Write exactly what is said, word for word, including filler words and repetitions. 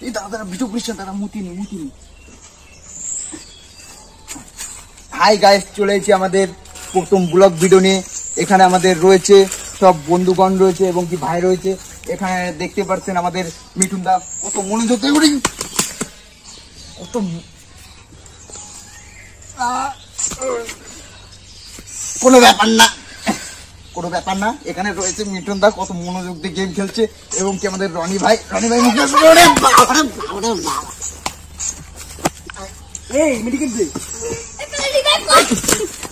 এই দাদা ভিডিও করিস দাদা মুতিনি মুতিনি। হাই গাইস, চলে এসেছি আমাদের প্রথম ব্লগ ভিডিও নিয়ে। এখানে আমাদের রয়েছে সব বন্ধুগণ রয়েছে এবং কি ভাই রয়েছে। এখানে দেখতে পাচ্ছেন আমাদের মিঠুন দা কত মনোযোগ করে, কত কোনো ব্যাপার না কোনো ব্যাপার না এখানে রয়েছে মিঠুন দা কত মনোযোগ দিয়ে গেম খেলছে এবং কি আমাদের রনি ভাই রনি ভাই মুখে এই মেডিকেল